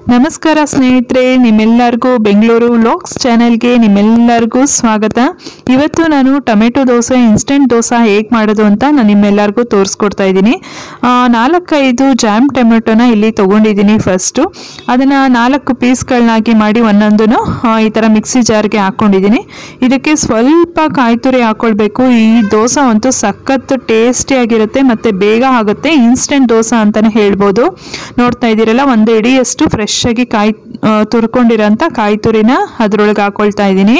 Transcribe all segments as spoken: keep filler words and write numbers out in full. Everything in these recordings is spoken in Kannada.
ನಮಸ್ಕಾರ ಸ್ನೇಹಿತರೆ, ನಿಮ್ಮೆಲ್ಲರಿಗೂ ಬೆಂಗಳೂರು ವ್ಲಾಗ್ಸ್ ಚಾನೆಲ್ಗೆ ನಿಮ್ಮೆಲ್ಲರಿಗೂ ಸ್ವಾಗತ. ಇವತ್ತು ನಾನು ಟೊಮೆಟೊ ದೋಸೆ ಇನ್ಸ್ಟೆಂಟ್ ದೋಸೆ ಹೇಗೆ ಮಾಡೋದು ಅಂತ ನಾನು ನಿಮ್ಮೆಲ್ಲರಿಗೂ ತೋರಿಸ್ಕೊಡ್ತಾ ಇದ್ದೀನಿ. ನಾಲ್ಕೈದು ಜಾಮ್ ಟೊಮೆಟೊನ ಇಲ್ಲಿ ತೊಗೊಂಡಿದ್ದೀನಿ. ಫಸ್ಟು ಅದನ್ನು ನಾಲ್ಕು ಪೀಸ್ಗಳನ್ನಾಗಿ ಮಾಡಿ ಒಂದೊಂದನ್ನು ಈ ಥರ ಮಿಕ್ಸಿ ಜಾರ್ಗೆ ಹಾಕ್ಕೊಂಡಿದ್ದೀನಿ. ಇದಕ್ಕೆ ಸ್ವಲ್ಪ ಕಾಯಿ ತುರಿ ಹಾಕ್ಕೊಳ್ಬೇಕು. ಈ ದೋಸೆ ಅಂತೂ ಸಖತ್ತು ಟೇಸ್ಟಿಯಾಗಿರುತ್ತೆ ಮತ್ತು ಬೇಗ ಆಗುತ್ತೆ. ಇನ್ಸ್ಟೆಂಟ್ ದೋಸೆ ಅಂತಲೇ ಹೇಳ್ಬೋದು. ನೋಡ್ತಾ ಇದ್ದೀರಲ್ಲ, ಒಂದು ಇಡಿಯಷ್ಟು ಫ್ರೆಶ್ ಆಗಿ ಕಾಯಿ ತುರ್ಕೊಂಡಿರೋಂಥ ಕಾಯಿ ತುರಿನ ಅದರೊಳಗೆ ಹಾಕೊಳ್ತಾ ಇದ್ದೀನಿ.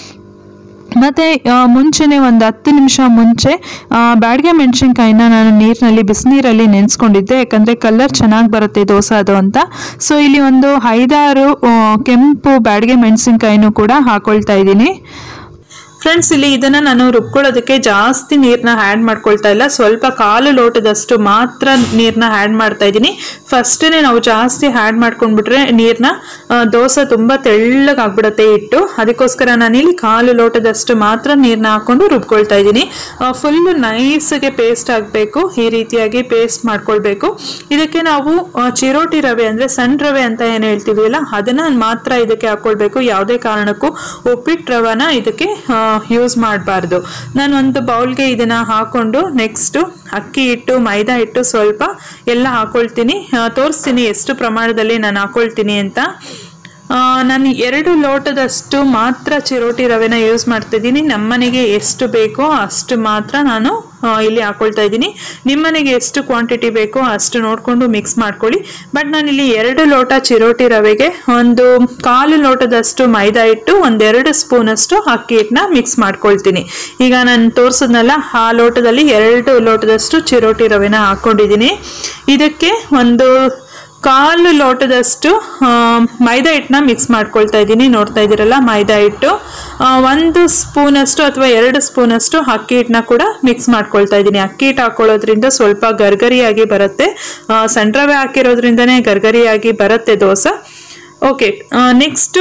ಮತ್ತು ಮುಂಚೆನೇ ಒಂದು ಹತ್ತು ನಿಮಿಷ ಮುಂಚೆ ಬ್ಯಾಡಗೆ ಮೆಣಸಿನ್ಕಾಯಿನ ನಾನು ನೀರಿನಲ್ಲಿ ಬಿಸಿನೀರಲ್ಲಿ ನೆನೆಸ್ಕೊಂಡಿದ್ದೆ, ಯಾಕಂದರೆ ಕಲರ್ ಚೆನ್ನಾಗಿ ಬರುತ್ತೆ ದೋಸೆ ಅದು ಅಂತ. ಸೊ ಇಲ್ಲಿ ಒಂದು ಐದಾರು ಕೆಂಪು ಬ್ಯಾಡಗೆ ಮೆಣಸಿನ್ಕಾಯಿನೂ ಕೂಡ ಹಾಕೊಳ್ತಾ ಇದ್ದೀನಿ. ಫ್ರೆಂಡ್ಸ್, ಇಲ್ಲಿ ಇದನ್ನು ನಾನು ರುಬ್ಕೊಳ್ಳೋದಕ್ಕೆ ಜಾಸ್ತಿ ನೀರನ್ನ ಆ್ಯಡ್ ಮಾಡ್ಕೊಳ್ತಾ ಇಲ್ಲ, ಸ್ವಲ್ಪ ಕಾಲು ಲೋಟದಷ್ಟು ಮಾತ್ರ ನೀರನ್ನ ಆ್ಯಡ್ ಮಾಡ್ತಾ ಇದ್ದೀನಿ. ಫಸ್ಟೇ ನಾವು ಜಾಸ್ತಿ ಆ್ಯಡ್ ಮಾಡ್ಕೊಂಡ್ಬಿಟ್ರೆ ನೀರನ್ನ ದೋಸೆ ತುಂಬ ತೆಳ್ಳಗಾಗ್ಬಿಡುತ್ತೆ ಹಿಟ್ಟು. ಅದಕ್ಕೋಸ್ಕರ ನಾನಿಲ್ಲಿ ಕಾಲು ಲೋಟದಷ್ಟು ಮಾತ್ರ ನೀರನ್ನ ಹಾಕ್ಕೊಂಡು ರುಬ್ಕೊಳ್ತಾ ಇದ್ದೀನಿ. ಫುಲ್ಲು ನೈಸಾಗೆ ಪೇಸ್ಟ್ ಆಗಬೇಕು, ಈ ರೀತಿಯಾಗಿ ಪೇಸ್ಟ್ ಮಾಡ್ಕೊಳ್ಬೇಕು. ಇದಕ್ಕೆ ನಾವು ಚಿರೋಟಿ ರವೆ ಅಂದರೆ ಸಣ್ಣ ರವೆ ಅಂತ ಏನು ಹೇಳ್ತೀವಲ್ಲ, ಅದನ್ನು ಮಾತ್ರ ಇದಕ್ಕೆ ಹಾಕ್ಕೊಳ್ಬೇಕು. ಯಾವುದೇ ಕಾರಣಕ್ಕೂ ಉಪ್ಪಿಟ್ಟು ರವೆನ ಇದಕ್ಕೆ ಯೂಸ್ ಮಾಡಬಾರ್ದು. ನಾನು ಒಂದು ಬೌಲ್ಗೆ ಇದನ್ನು ಹಾಕ್ಕೊಂಡು ನೆಕ್ಸ್ಟು ಅಕ್ಕಿ ಹಿಟ್ಟು, ಮೈದಾ ಹಿಟ್ಟು ಸ್ವಲ್ಪ ಎಲ್ಲ ಹಾಕ್ಕೊಳ್ತೀನಿ. ತೋರಿಸ್ತೀನಿ ಎಷ್ಟು ಪ್ರಮಾಣದಲ್ಲಿ ನಾನು ಹಾಕ್ಕೊಳ್ತೀನಿ ಅಂತ. ನಾನು ಎರಡು ಲೋಟದಷ್ಟು ಮಾತ್ರ ಚಿರೋಟಿ ರವೆನ ಯೂಸ್ ಮಾಡ್ತಾಯಿದ್ದೀನಿ. ನಮ್ಮನೆಗೆ ಎಷ್ಟು ಬೇಕೋ ಅಷ್ಟು ಮಾತ್ರ ನಾನು ಇಲ್ಲಿ ಹಾಕ್ಕೊಳ್ತಾ ಇದ್ದೀನಿ. ನಿಮ್ಮನೆಗೆ ಎಷ್ಟು ಕ್ವಾಂಟಿಟಿ ಬೇಕೋ ಅಷ್ಟು ನೋಡಿಕೊಂಡು ಮಿಕ್ಸ್ ಮಾಡ್ಕೊಳ್ಳಿ. ಬಟ್ ನಾನಿಲ್ಲಿ ಎರಡು ಲೋಟ ಚಿರೋಟಿ ರವೆಗೆ ಒಂದು ಕಾಲು ಲೋಟದಷ್ಟು ಮೈದಾ ಹಿಟ್ಟು, ಒಂದೆರಡು ಸ್ಪೂನಷ್ಟು ಅಕ್ಕಿ ಹಿಟ್ಟನ್ನ ಮಿಕ್ಸ್ ಮಾಡ್ಕೊಳ್ತೀನಿ. ಈಗ ನಾನು ತೋರಿಸಿದ್ನಲ್ಲ, ಆ ಲೋಟದಲ್ಲಿ ಎರಡು ಲೋಟದಷ್ಟು ಚಿರೋಟಿ ರವೆನ ಹಾಕ್ಕೊಂಡಿದ್ದೀನಿ. ಇದಕ್ಕೆ ಒಂದು ಕಾಲು ಲೋಟದಷ್ಟು ಮೈದಾ ಹಿಟ್ಟನ್ನ ಮಿಕ್ಸ್ ಮಾಡ್ಕೊಳ್ತಾ ಇದ್ದೀನಿ. ನೋಡ್ತಾ ಇದ್ದೀರಲ್ಲ, ಮೈದಾ ಹಿಟ್ಟು ಒಂದು ಸ್ಪೂನಷ್ಟು ಅಥವಾ ಎರಡು ಸ್ಪೂನಷ್ಟು ಅಕ್ಕಿ ಹಿಟ್ಟನ್ನ ಕೂಡ ಮಿಕ್ಸ್ ಮಾಡ್ಕೊಳ್ತಾ ಇದ್ದೀನಿ. ಅಕ್ಕಿ ಹಿಟ್ಟು ಹಾಕೊಳ್ಳೋದ್ರಿಂದ ಸ್ವಲ್ಪ ಗರ್ಗರಿಯಾಗಿ ಬರುತ್ತೆ. ಸಣ್ಣ ರವೆ ಹಾಕಿರೋದ್ರಿಂದನೇ ಗರ್ಗರಿಯಾಗಿ ಬರುತ್ತೆ ದೋಸೆ. ಓಕೆ, ನೆಕ್ಸ್ಟು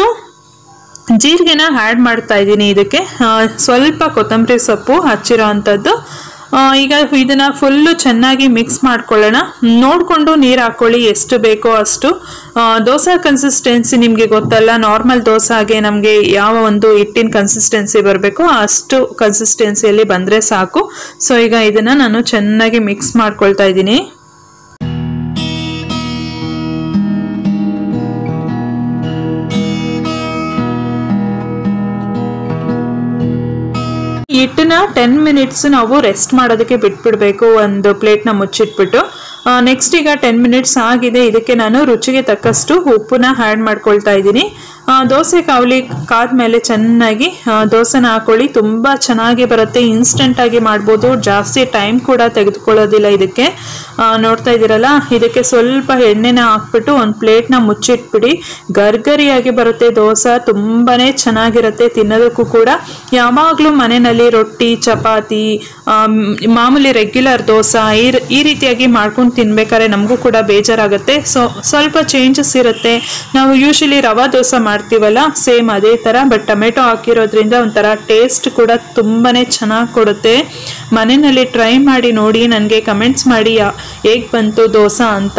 ಜೀರಿಗೆನ ಆ್ಯಡ್ ಮಾಡ್ತಾ ಇದ್ದೀನಿ. ಇದಕ್ಕೆ ಸ್ವಲ್ಪ ಕೊತ್ತಂಬರಿ ಸೊಪ್ಪು ಹಚ್ಚಿರೋ ಅಂಥದ್ದು. ಈಗ ಇದನ್ನು ಫುಲ್ಲು ಚೆನ್ನಾಗಿ ಮಿಕ್ಸ್ ಮಾಡ್ಕೊಳ್ಳೋಣ. ನೋಡಿಕೊಂಡು ನೀರು ಹಾಕ್ಕೊಳ್ಳಿ, ಎಷ್ಟು ಬೇಕೋ ಅಷ್ಟು. ದೋಸೆ ಕನ್ಸಿಸ್ಟೆನ್ಸಿ ನಿಮಗೆ ಗೊತ್ತಲ್ಲ, ನಾರ್ಮಲ್ ದೋಸೆಗೆ ನಮಗೆ ಯಾವ ಒಂದು ಹಿಟ್ಟಿನ ಕನ್ಸಿಸ್ಟೆನ್ಸಿ ಬರಬೇಕೋ ಅಷ್ಟು ಕನ್ಸಿಸ್ಟೆನ್ಸಿಯಲ್ಲಿ ಬಂದರೆ ಸಾಕು. ಸೊ ಈಗ ಇದನ್ನು ನಾನು ಚೆನ್ನಾಗಿ ಮಿಕ್ಸ್ ಮಾಡ್ಕೊಳ್ತಾ ಇದ್ದೀನಿ. ಹಿಟ್ಟನ್ನ ಟೆನ್ ಮಿನಿಟ್ಸ್ ನಾವು ರೆಸ್ಟ್ ಮಾಡೋದಕ್ಕೆ ಬಿಟ್ಬಿಡ್ಬೇಕು, ಒಂದು ಪ್ಲೇಟ್ನ ಮುಚ್ಚಿಟ್ಬಿಟ್ಟು. ನೆಕ್ಸ್ಟ್ ಈಗ ಟೆನ್ ಮಿನಿಟ್ಸ್ ಆಗಿದೆ. ಇದಕ್ಕೆ ನಾನು ರುಚಿಗೆ ತಕ್ಕಷ್ಟು ಉಪ್ಪನ್ನ ಆ್ಯಡ್ ಮಾಡ್ಕೊಳ್ತಾ ಇದ್ದೀನಿ. ದೋಸೆ ಕಾವಲಿ ಕಾದ್ಮೇಲೆ ಚೆನ್ನಾಗಿ ದೋಸೆನ ಹಾಕೊಳ್ಳಿ, ತುಂಬ ಚೆನ್ನಾಗಿ ಬರುತ್ತೆ. ಇನ್ಸ್ಟೆಂಟಾಗಿ ಮಾಡ್ಬೋದು, ಜಾಸ್ತಿ ಟೈಮ್ ಕೂಡ ತೆಗೆದುಕೊಳ್ಳೋದಿಲ್ಲ ಇದಕ್ಕೆ. ನೋಡ್ತಾ ಇದ್ದೀರಲ್ಲ, ಇದಕ್ಕೆ ಸ್ವಲ್ಪ ಎಣ್ಣೆನ ಹಾಕ್ಬಿಟ್ಟು ಒಂದು ಪ್ಲೇಟ್ನ ಮುಚ್ಚಿಟ್ಬಿಡಿ. ಗರ್ಗರಿಯಾಗಿ ಬರುತ್ತೆ ದೋಸೆ, ತುಂಬಾ ಚೆನ್ನಾಗಿರುತ್ತೆ ತಿನ್ನೋದಕ್ಕೂ ಕೂಡ. ಯಾವಾಗಲೂ ಮನೆಯಲ್ಲಿ ರೊಟ್ಟಿ, ಚಪಾತಿ, ಮಾಮೂಲಿ ರೆಗ್ಯುಲರ್ ದೋಸೆ ಈ ಈ ರೀತಿಯಾಗಿ ಮಾಡ್ಕೊಂಡು ತಿನ್ಬೇಕಾದ್ರೆ ನಮಗೂ ಕೂಡ ಬೇಜಾರಾಗುತ್ತೆ. ಸೊ ಸ್ವಲ್ಪ ಚೇಂಜಸ್ ಇರುತ್ತೆ. ನಾವು ಯೂಶಲಿ ರವಾ ದೋಸೆ ಮಾಡ್ತೀವಲ್ಲ, ಸೇಮ್ ಅದೇ ಥರ, ಬಟ್ ಟೊಮೆಟೊ ಹಾಕಿರೋದ್ರಿಂದ ಒಂಥರ ಟೇಸ್ಟ್ ಕೂಡ ತುಂಬಾ ಚೆನ್ನಾಗಿ ಕೊಡುತ್ತೆ. ಮನೆಯಲ್ಲಿ ಟ್ರೈ ಮಾಡಿ ನೋಡಿ, ನನಗೆ ಕಮೆಂಟ್ಸ್ ಮಾಡಿ ಹೇಗೆ ಬಂತು ದೋಸೆ ಅಂತ.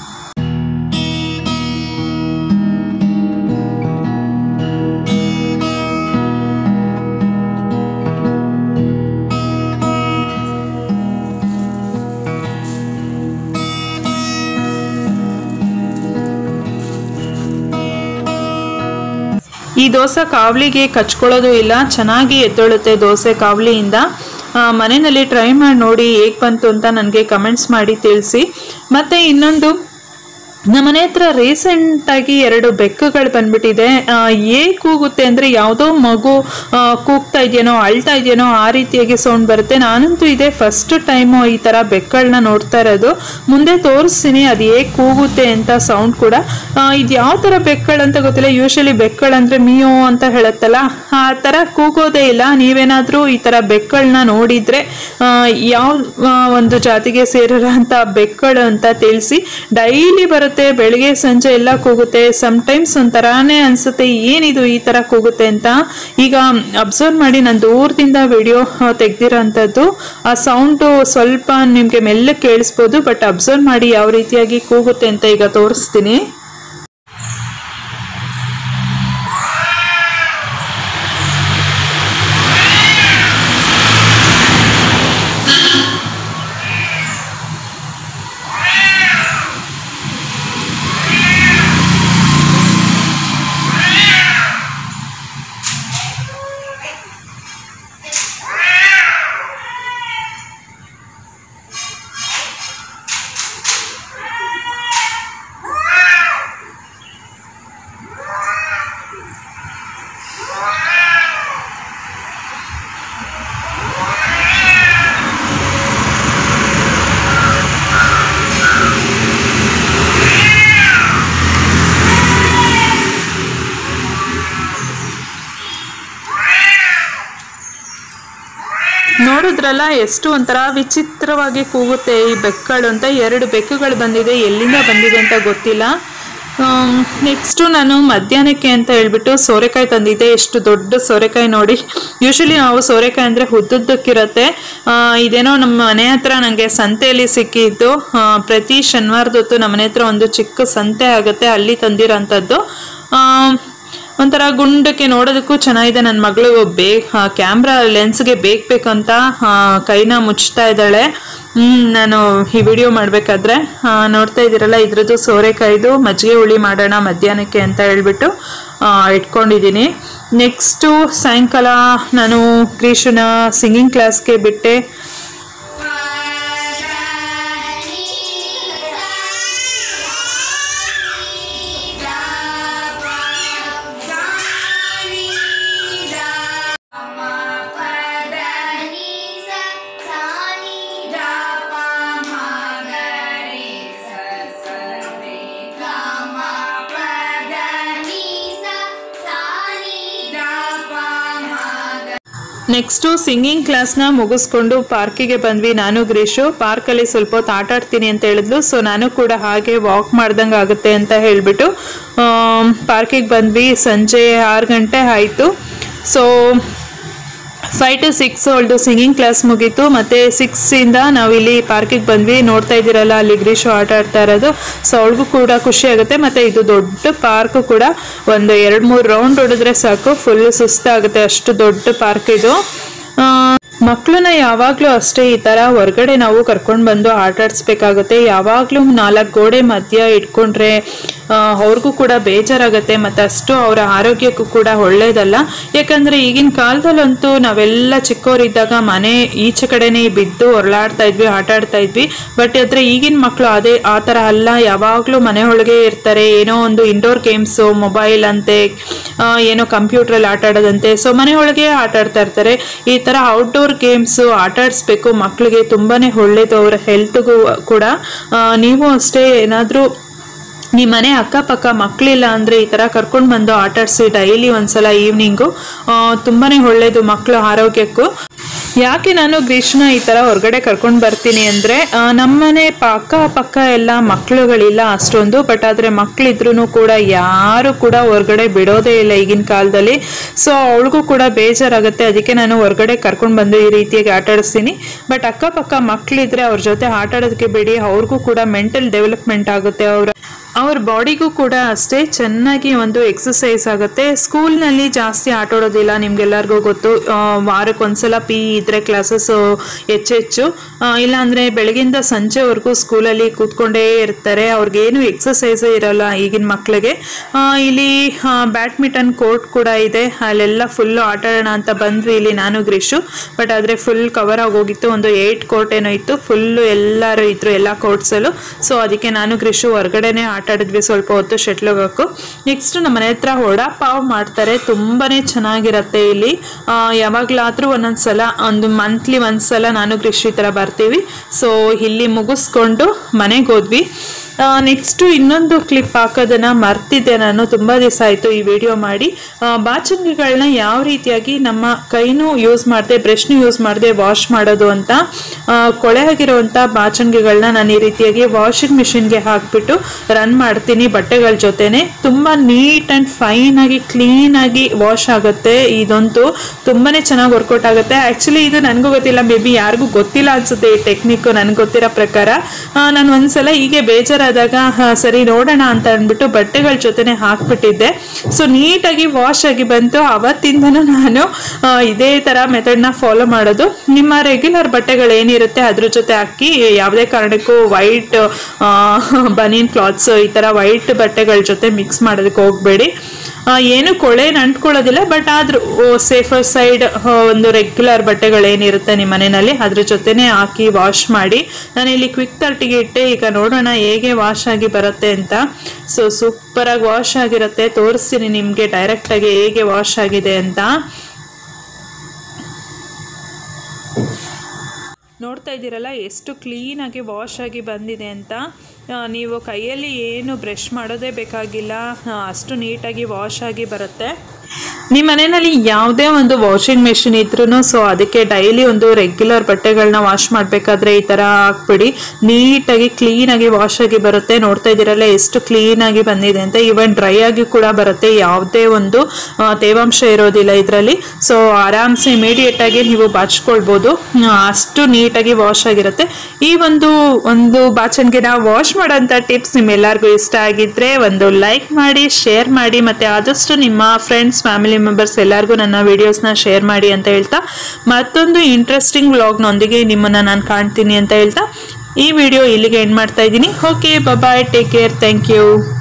ಈ ದೋಸೆ ಕಾವಲಿಗೆ ಕಚ್ಕೊಳ್ಳೋದು ಇಲ್ಲ, ಚೆನ್ನಾಗಿ ಎದ್ದೊಳುತ್ತೆ ದೋಸೆ ಕಾವಲಿಯಿಂದ. ಮನೆಯಲ್ಲಿ ಟ್ರೈ ಮಾಡಿ ನೋಡಿ ಹೇಗೆ ಬಂತು ಅಂತ ನನಗೆ ಕಮೆಂಟ್ಸ್ ಮಾಡಿ ತಿಳಿಸಿ. ಮತ್ತು ಇನ್ನೊಂದು, ನಮ್ಮನೆ ಹತ್ರ ರೀಸೆಂಟಾಗಿ ಎರಡು ಬೆಕ್ಕುಗಳು ಬಂದ್ಬಿಟ್ಟಿದೆ. ಹೇಗೆ ಕೂಗುತ್ತೆ ಅಂದರೆ, ಯಾವುದೋ ಮಗು ಕೂಗ್ತಾ ಇದೆಯೇನೋ, ಅಳ್ತಾ ಇದೆಯೇನೋ ಆ ರೀತಿಯಾಗಿ ಸೌಂಡ್ ಬರುತ್ತೆ. ನಾನಂತೂ ಇದೇ ಫಸ್ಟ್ ಟೈಮು ಈ ಥರ ಬೆಕ್ಕಗಳನ್ನ ನೋಡ್ತಾ ಇರೋದು. ಮುಂದೆ ತೋರಿಸ್ತೀನಿ ಅದು ಹೇಗೆ ಕೂಗುತ್ತೆ ಅಂತ ಸೌಂಡ್ ಕೂಡ. ಇದು ಯಾವ ಥರ ಬೆಕ್ಕಗಳಂತ ಗೊತ್ತಿಲ್ಲ. ಯೂಶಲಿ ಬೆಕ್ಕಗಳಂದರೆ ಮಿಯೋ ಅಂತ ಹೇಳುತ್ತಲ್ಲ, ಆ ಥರ ಕೂಗೋದೇ ಇಲ್ಲ. ನೀವೇನಾದರೂ ಈ ಥರ ಬೆಕ್ಕಗಳನ್ನ ನೋಡಿದರೆ ಯಾವ ಒಂದು ಜಾತಿಗೆ ಸೇರಿರೋ ಅಂಥ ಬೆಕ್ಕಗಳು ಅಂತ ತಿಳಿಸಿ. ಡೈಲಿ ಬರುತ್ತೆ, ಬೆಳಿಗ್ಗೆ ಸಂಜೆ ಎಲ್ಲ ಕೂಗುತ್ತೆ. ಸಮ್ಟೈಮ್ಸ್ ಒಂಥರಾನೇ ಅನ್ಸುತ್ತೆ, ಏನಿದು ಈ ತರ ಕೂಗುತ್ತೆ ಅಂತ. ಈಗ ಅಬ್ಸರ್ವ್ ಮಾಡಿ, ನಾನು ದೂರದಿಂದ ವಿಡಿಯೋ ತೆಗ್ದಿರೋ ಅಂಥದ್ದು. ಆ ಸೌಂಡು ಸ್ವಲ್ಪ ನಿಮಗೆ ಮೆಲ್ಲಗೆ ಕೇಳಿಸ್ಬೋದು, ಬಟ್ ಅಬ್ಸರ್ವ್ ಮಾಡಿ ಯಾವ ರೀತಿಯಾಗಿ ಕೂಗುತ್ತೆ ಅಂತ ಈಗ ತೋರಿಸ್ತೀನಿ. ನೋಡಿದ್ರಲ್ಲ ಎಷ್ಟು ಒಂಥರ ವಿಚಿತ್ರವಾಗಿ ಕೂಗುತ್ತೆ ಈ ಬೆಕ್ಕುಗಳು ಅಂತ. ಎರಡು ಬೆಕ್ಕುಗಳು ಬಂದಿದೆ, ಎಲ್ಲಿಂದ ಬಂದಿದೆ ಅಂತ ಗೊತ್ತಿಲ್ಲ. ನೆಕ್ಸ್ಟು ನಾನು ಮಧ್ಯಾಹ್ನಕ್ಕೆ ಅಂತ ಹೇಳ್ಬಿಟ್ಟು ಸೋರೆಕಾಯಿ ತಂದಿದ್ದೆ. ಎಷ್ಟು ದೊಡ್ಡ ಸೋರೆಕಾಯಿ ನೋಡಿ. ಯೂಶಲಿ ನಾವು ಸೋರೆಕಾಯಿ ಅಂದರೆ ಉದ್ದುದ್ದಕ್ಕಿರುತ್ತೆ. ಇದೇನೋ ನಮ್ಮ ಮನೆ ಹತ್ರ ನನಗೆ ಸಂತೆಯಲ್ಲಿ ಸಿಕ್ಕಿದ್ದು. ಪ್ರತಿ ಶನಿವಾರದೊತ್ತು ನಮ್ಮ ಮನೆ ಹತ್ರ ಒಂದು ಚಿಕ್ಕ ಸಂತೆ ಆಗುತ್ತೆ, ಅಲ್ಲಿ ತಂದಿರೋಂಥದ್ದು. ಒಂಥರ ಗುಂಡಕ್ಕೆ ನೋಡೋದಕ್ಕೂ ಚೆನ್ನಾಗಿದೆ. ನನ್ನ ಮಗಳು ಬೇಗ ಕ್ಯಾಮ್ರಾ ಲೆನ್ಸ್ಗೆ ಬೇಕು ಬೇಕಂತ ಕೈನ ಮುಚ್ತಾ ಇದ್ದಾಳೆ. ನಾನು ಈ ವಿಡಿಯೋ ಮಾಡಬೇಕಾದ್ರೆ ನೋಡ್ತಾ ಇದ್ದೀರಲ್ಲ, ಇದ್ರದ್ದು ಸೋರೆಕಾಯ್ದು ಮಜ್ಜಿಗೆ ಹುಳಿ ಮಾಡೋಣ ಮಧ್ಯಾಹ್ನಕ್ಕೆ ಅಂತ ಹೇಳ್ಬಿಟ್ಟು ಇಟ್ಕೊಂಡಿದ್ದೀನಿ. ನೆಕ್ಸ್ಟು ಸಾಯಂಕಾಲ ನಾನು ಕ್ರೀಶನ ಸಿಂಗಿಂಗ್ ಕ್ಲಾಸ್ಗೆ ಬಿಟ್ಟೆ. ನೆಕ್ಸ್ಟು ಸಿಂಗಿಂಗ್ ಕ್ಲಾಸ್ನ ಮುಗಿಸ್ಕೊಂಡು ಪಾರ್ಕಿಗೆ ಬಂದ್ವಿ. ನಾನು ಗ್ರೀಶು ಪಾರ್ಕಲ್ಲಿ ಸ್ವಲ್ಪ ಹೊತ್ತು ಆಟ ಆಡ್ತೀನಿ ಅಂತ ಹೇಳಿದ್ಲು. ಸೊ ನಾನು ಕೂಡ ಹಾಗೆ ವಾಕ್ ಮಾಡ್ದಂಗೆ ಆಗುತ್ತೆ ಅಂತ ಹೇಳಿಬಿಟ್ಟು ಪಾರ್ಕಿಗೆ ಬಂದ್ವಿ. ಸಂಜೆ ಆರು ಗಂಟೆ ಆಯಿತು. ಸೊ ಫೈವ್ ಟು ಸಿಕ್ಸ್ ಅವಳದು ಸಿಂಗಿಂಗ್ ಕ್ಲಾಸ್ ಮುಗೀತು. ಮತ್ತು ಸಿಕ್ಸಿಂದ ನಾವಿಲ್ಲಿ ಪಾರ್ಕಿಗೆ ಬಂದ್ವಿ. ನೋಡ್ತಾ ಇದ್ದೀರಲ್ಲ, ಅಲ್ಲಿ ಗ್ರೀಶು ಆಟ ಆಡ್ತಾ ಇರೋದು. ಸೊ ಅವಳಿಗೂ ಕೂಡ ಖುಷಿ ಆಗುತ್ತೆ. ಮತ್ತು ಇದು ದೊಡ್ಡ ಪಾರ್ಕು ಕೂಡ, ಒಂದು ಎರಡು ಮೂರು ರೌಂಡ್ ಹೊಡೆದ್ರೆ ಸಾಕು, ಫುಲ್ ಸುಸ್ತಾಗುತ್ತೆ, ಅಷ್ಟು ದೊಡ್ಡ ಪಾರ್ಕ್ ಇದು. ಮಕ್ಕಳನ್ನ ಯಾವಾಗಲೂ ಅಷ್ಟೇ ಈ ಥರ ಹೊರಗಡೆ ನಾವು ಕರ್ಕೊಂಡು ಬಂದು ಆಟ ಆಡಿಸ್ಬೇಕಾಗುತ್ತೆ. ಯಾವಾಗಲೂ ನಾಲ್ಕು ಗೋಡೆ ಮಧ್ಯ ಇಟ್ಕೊಂಡ್ರೆ ಅವ್ರಿಗೂ ಕೂಡ ಬೇಜಾರಾಗುತ್ತೆ, ಮತ್ತು ಅಷ್ಟು ಅವರ ಆರೋಗ್ಯಕ್ಕೂ ಕೂಡ ಒಳ್ಳೆಯದಲ್ಲ. ಯಾಕಂದರೆ ಈಗಿನ ಕಾಲದಲ್ಲಂತೂ ನಾವೆಲ್ಲ ಚಿಕ್ಕವರಿದ್ದಾಗ ಮನೆ ಈಚೆ ಕಡೆನೇ ಬಿದ್ದು ಹೊರಳಾಡ್ತಾ ಇದ್ವಿ, ಆಟ ಆಡ್ತಾ ಇದ್ವಿ. ಬಟ್ ಆದರೆ ಈಗಿನ ಮಕ್ಕಳು ಅದೇ ಆ ಥರ ಅಲ್ಲ, ಯಾವಾಗಲೂ ಮನೆ ಒಳಗೆ ಇರ್ತಾರೆ. ಏನೋ ಒಂದು ಇಂಡೋರ್ ಗೇಮ್ಸು, ಮೊಬೈಲ್ ಅಂತೆ, ಏನೋ ಕಂಪ್ಯೂಟ್ರಲ್ಲಿ ಆಟ ಆಡೋದಂತೆ. ಸೊ ಮನೆ ಒಳಗೆ ಆಟ ಆಡ್ತಾ ಇರ್ತಾರೆ. ಈ ಥರ ಔಟ್ಡೋರ್ ಗೇಮ್ಸು ಆಟ ಆಡಿಸ್ಬೇಕು ಮಕ್ಕಳಿಗೆ, ತುಂಬಾ ಒಳ್ಳೆಯದು ಅವರ ಹೆಲ್ತ್ಗೂ ಕೂಡ. ನೀವು ಅಷ್ಟೇ ಏನಾದರೂ ನಿಮ್ಮ ಮನೆ ಅಕ್ಕಪಕ್ಕ ಮಕ್ಕಳಿಲ್ಲ ಅಂದರೆ ಈ ಥರ ಕರ್ಕೊಂಡು ಬಂದು ಆಟ ಆಡಿಸಿ ಡೈಲಿ ಒಂದ್ಸಲ ಈವ್ನಿಂಗು, ತುಂಬಾ ಒಳ್ಳೆಯದು ಮಕ್ಕಳ ಆರೋಗ್ಯಕ್ಕೂ. ಯಾಕೆ ನಾನು ಗ್ರೀಷ್ನ ಈ ಥರ ಹೊರಗಡೆ ಕರ್ಕೊಂಡು ಬರ್ತೀನಿ ಅಂದರೆ, ನಮ್ಮನೆ ಪಕ್ಕ ಪಕ್ಕ ಎಲ್ಲ ಮಕ್ಕಳುಗಳಿಲ್ಲ ಅಷ್ಟೊಂದು. ಬಟ್ ಆದರೆ ಮಕ್ಕಳಿದ್ರೂ ಕೂಡ ಯಾರು ಕೂಡ ಹೊರಗಡೆ ಬಿಡೋದೇ ಇಲ್ಲ ಈಗಿನ ಕಾಲದಲ್ಲಿ. ಸೊ ಅವಳಿಗೂ ಕೂಡ ಬೇಜಾರಾಗುತ್ತೆ. ಅದಕ್ಕೆ ನಾನು ಹೊರಗಡೆ ಕರ್ಕೊಂಡು ಬಂದು ಈ ರೀತಿಯಾಗಿ ಆಟ ಆಡಿಸ್ತೀನಿ. ಬಟ್ ಅಕ್ಕಪಕ್ಕ ಮಕ್ಕಳಿದ್ರೆ ಅವ್ರ ಜೊತೆ ಆಟ ಆಡೋದಕ್ಕೆ ಬಿಡಿ, ಅವ್ರಿಗೂ ಕೂಡ ಮೆಂಟಲ್ ಡೆವಲಪ್ಮೆಂಟ್ ಆಗುತ್ತೆ, ಅವರ ಅವ್ರ ಬಾಡಿಗೂ ಕೂಡ ಅಷ್ಟೇ ಚೆನ್ನಾಗಿ ಒಂದು ಎಕ್ಸಸೈಸ್ ಆಗುತ್ತೆ. ಸ್ಕೂಲ್ನಲ್ಲಿ ಜಾಸ್ತಿ ಆಟ ಆಡೋದಿಲ್ಲ, ನಿಮ್ಗೆಲ್ಲರಿಗೂ ಗೊತ್ತು. ವಾರಕ್ಕೊಂದ್ಸಲ ಪಿ ಇದ್ರೆ ಕ್ಲಾಸಸ್ಸು ಹೆಚ್ಚೆಚ್ಚು, ಇಲ್ಲಾಂದರೆ ಬೆಳಗಿಂದ ಸಂಜೆವರೆಗೂ ಸ್ಕೂಲಲ್ಲಿ ಕೂತ್ಕೊಂಡೇ ಇರ್ತಾರೆ. ಅವ್ರಿಗೇನು ಎಕ್ಸಸೈಸೇ ಇರೋಲ್ಲ ಈಗಿನ ಮಕ್ಕಳಿಗೆ. ಇಲ್ಲಿ ಬ್ಯಾಡ್ಮಿಂಟನ್ ಕೋರ್ಟ್ ಕೂಡ ಇದೆ, ಅಲ್ಲೆಲ್ಲ ಫುಲ್ಲು ಆಟ ಆಡೋಣ ಅಂತ ಬಂದ್ವಿ ಇಲ್ಲಿ ನಾನು ಗ್ರೀಶು. ಬಟ್ ಆದರೆ ಫುಲ್ ಕವರ್ ಆಗೋಗಿತ್ತು, ಒಂದು ಏಯ್ಟ್ ಕೋರ್ಟ್ ಏನೋ ಇತ್ತು, ಫುಲ್ಲು ಎಲ್ಲರೂ ಇದ್ರು ಎಲ್ಲ ಕೋರ್ಟ್ಸಲ್ಲೂ. ಸೊ ಅದಕ್ಕೆ ನಾನು ಗ್ರೀಶು ಹೊರಗಡೆನೇ ಆಟ ಆಡಿದ್ವಿ ಸ್ವಲ್ಪ ಹೊತ್ತು ಶಟ್ಲ್ ಹೋಗೋಕ್ಕೂ. ನೆಕ್ಸ್ಟ್ ನಮ್ಮ ಮನೆ ಹತ್ರ ವಡಾ ಪಾವ್ ಮಾಡ್ತಾರೆ, ತುಂಬಾ ಚೆನ್ನಾಗಿರುತ್ತೆ ಇಲ್ಲಿ. ಯಾವಾಗಲಾದರೂ ಒಂದೊಂದ್ಸಲ, ಒಂದು ಮಂತ್ಲಿ ಒಂದ್ಸಲ ನಾನು ಗ್ರೀಶು ಈ ಥರ ಬರ್ತೀವಿ. ಸೊ ಇಲ್ಲಿ ಮುಗಿಸ್ಕೊಂಡು ಮನೆಗೆ ಹೋದ್ವಿ. ನೆಕ್ಸ್ಟು ಇನ್ನೊಂದು ಕ್ಲಿಪ್ ಹಾಕೋದನ್ನು ಮರ್ತಿದ್ದೆ ನಾನು, ತುಂಬ ದಿವಸ ಆಯಿತು ಈ ವಿಡಿಯೋ ಮಾಡಿ. ಬಾಚಣಿಗೆಗಳನ್ನ ಯಾವ ರೀತಿಯಾಗಿ ನಮ್ಮ ಕೈನೂ ಯೂಸ್ ಮಾಡದೆ, ಬ್ರಷ್ನೂ ಯೂಸ್ ಮಾಡದೆ ವಾಶ್ ಮಾಡೋದು ಅಂತ. ಕೊಳೆ ಆಗಿರೋವಂಥ ಬಾಚಣಿಗೆಗಳನ್ನ ನಾನು ಈ ರೀತಿಯಾಗಿ ವಾಷಿಂಗ್ ಮಿಷಿನ್ಗೆ ಹಾಕಿಬಿಟ್ಟು ರನ್ ಮಾಡ್ತೀನಿ ಬಟ್ಟೆಗಳ ಜೊತೆನೆ. ತುಂಬ ನೀಟ್ ಆ್ಯಂಡ್ ಫೈನಾಗಿ ಕ್ಲೀನಾಗಿ ವಾಶ್ ಆಗುತ್ತೆ. ಇದಂತೂ ತುಂಬಾ ಚೆನ್ನಾಗಿ ವರ್ಕೌಟ್ ಆಗುತ್ತೆ. ಆ್ಯಕ್ಚುಲಿ ಇದು ನನಗೂ ಗೊತ್ತಿಲ್ಲ, ಮೇ ಬಿ ಯಾರಿಗೂ ಗೊತ್ತಿಲ್ಲ ಅನಿಸುತ್ತೆ ಈ ಟೆಕ್ನಿಕ್ಕು. ನನಗೆ ಗೊತ್ತಿರೋ ಪ್ರಕಾರ ನಾನು ಒಂದ್ಸಲ ಹೀಗೆ ಬೇಜಾರು ಆದಾಗ ಸರಿ ನೋಡೋಣ ಅಂತ ಅಂದ್ಬಿಟ್ಟು ಬಟ್ಟೆಗಳ ಜೊತೆನೆ ಹಾಕ್ಬಿಟ್ಟಿದ್ದೆ. ಸೊ ನೀಟಾಗಿ ವಾಶ್ ಆಗಿ ಬಂತು. ಅವತ್ತಿಂದನೂ ನಾನು ಇದೇ ಥರ ಮೆಥಡ್ನ ಫಾಲೋ ಮಾಡೋದು. ನಿಮ್ಮ ರೆಗ್ಯುಲರ್ ಬಟ್ಟೆಗಳು ಏನಿರುತ್ತೆ ಅದ್ರ ಜೊತೆ ಹಾಕಿ, ಯಾವುದೇ ಕಾರಣಕ್ಕೂ ವೈಟ್ ಬನಿಯನ್ ಕ್ಲಾತ್ಸ್ ಈ ಥರ ವೈಟ್ ಬಟ್ಟೆಗಳ ಜೊತೆ ಮಿಕ್ಸ್ ಮಾಡೋದಕ್ಕೆ ಹೋಗಬೇಡಿ. ಏನು ಕೊಳೆ ಅಂಟ್ಕೊಳ್ಳೋದಿಲ್ಲ, ಬಟ್ ಆದರೂ ಸೇಫರ್ ಸೈಡ್ ಒಂದು ರೆಗ್ಯುಲರ್ ಬಟ್ಟೆಗಳೇನಿರುತ್ತೆ ನಿಮ್ಮ ಮನೆಯಲ್ಲಿ ಅದ್ರ ಜೊತೆನೇ ಹಾಕಿ ವಾಶ್ ಮಾಡಿ. ನಾನಿಲ್ಲಿ ಕ್ವಿಕ್ ತರ್ಟಿಗೆ ಇಟ್ಟೆ, ಈಗ ನೋಡೋಣ ಹೇಗೆ ವಾಶ್ ಆಗಿ ಬರುತ್ತೆ ಅಂತ. ಸೊ ಸೂಪರಾಗಿ ವಾಶ್ ಆಗಿರುತ್ತೆ, ತೋರಿಸ್ತೀನಿ ನಿಮಗೆ ಡೈರೆಕ್ಟಾಗಿ ಹೇಗೆ ವಾಶ್ ಆಗಿದೆ ಅಂತ. ನೋಡ್ತಾ ಇದ್ದೀರಲ್ಲ ಎಷ್ಟು ಕ್ಲೀನಾಗಿ ವಾಶ್ ಆಗಿ ಬಂದಿದೆ ಅಂತ. ನೀವು ಕೈಯಲ್ಲಿ ಏನು ಬ್ರಷ್ ಮಾಡೋದೇ ಬೇಕಾಗಿಲ್ಲ, ಅಷ್ಟು ನೀಟಾಗಿ ವಾಶ್ ಆಗಿ ಬರುತ್ತೆ. ನಿಮ್ಮ ಮನೆಯಲ್ಲಿ ಯಾವುದೇ ಒಂದು ವಾಷಿಂಗ್ ಮೆಷಿನ್ ಇದ್ರೂ ಸೊ ಅದಕ್ಕೆ ಡೈಲಿ ಒಂದು ರೆಗ್ಯುಲರ್ ಬಟ್ಟೆಗಳನ್ನ ವಾಶ್ ಮಾಡಬೇಕಾದ್ರೆ ಈ ಥರ ಹಾಕ್ಬಿಡಿ, ನೀಟಾಗಿ ಕ್ಲೀನಾಗಿ ವಾಶ್ ಆಗಿ ಬರುತ್ತೆ. ನೋಡ್ತಾ ಇದ್ದೀರಲ್ಲ ಎಷ್ಟು ಕ್ಲೀನಾಗಿ ಬಂದಿದೆ ಅಂತ. ಈವನ್ ಡ್ರೈ ಆಗಿ ಕೂಡ ಬರುತ್ತೆ, ಯಾವುದೇ ಒಂದು ತೇವಾಂಶ ಇರೋದಿಲ್ಲ ಇದರಲ್ಲಿ. ಸೊ ಆರಾಮ್ಸೆ ಇಮಿಡಿಯೇಟ್ ಆಗಿ ನೀವು ಬಾಚ್ಕೊಳ್ಬೋದು, ಅಷ್ಟು ನೀಟಾಗಿ ವಾಶ್ ಆಗಿರುತ್ತೆ. ಈ ಒಂದು ಒಂದು ಬಾಚಣಿಗೆನ ವಾಶ್ ಮಾಡೋಂಥ ಟಿಪ್ಸ್ ನಿಮ್ಮೆಲ್ಲರಿಗೂ ಇಷ್ಟ ಆಗಿದ್ರೆ ಒಂದು ಲೈಕ್ ಮಾಡಿ, ಶೇರ್ ಮಾಡಿ, ಮತ್ತು ಆದಷ್ಟು ನಿಮ್ಮ ಫ್ರೆಂಡ್ಸ್ ಫ್ಯಾಮಿಲಿ ಮೆಂಬರ್ಸ್ ಎಲ್ಲರಿಗೂ ನನ್ನ ವಿಡಿಯೋಸ್ನ ಶೇರ್ ಮಾಡಿ ಅಂತ ಹೇಳ್ತಾ, ಮತ್ತೊಂದು ಇಂಟ್ರೆಸ್ಟಿಂಗ್ ವ್ಲಾಗ್ನೊಂದಿಗೆ ನಿಮ್ಮನ್ನು ನಾನು ಕಾಣ್ತೀನಿ ಅಂತ ಹೇಳ್ತಾ ಈ ವಿಡಿಯೋ ಇಲ್ಲಿಗೆ ಎಂಡ್ ಮಾಡ್ತಾ ಇದ್ದೀನಿ. Okay, bye, take care, thank you.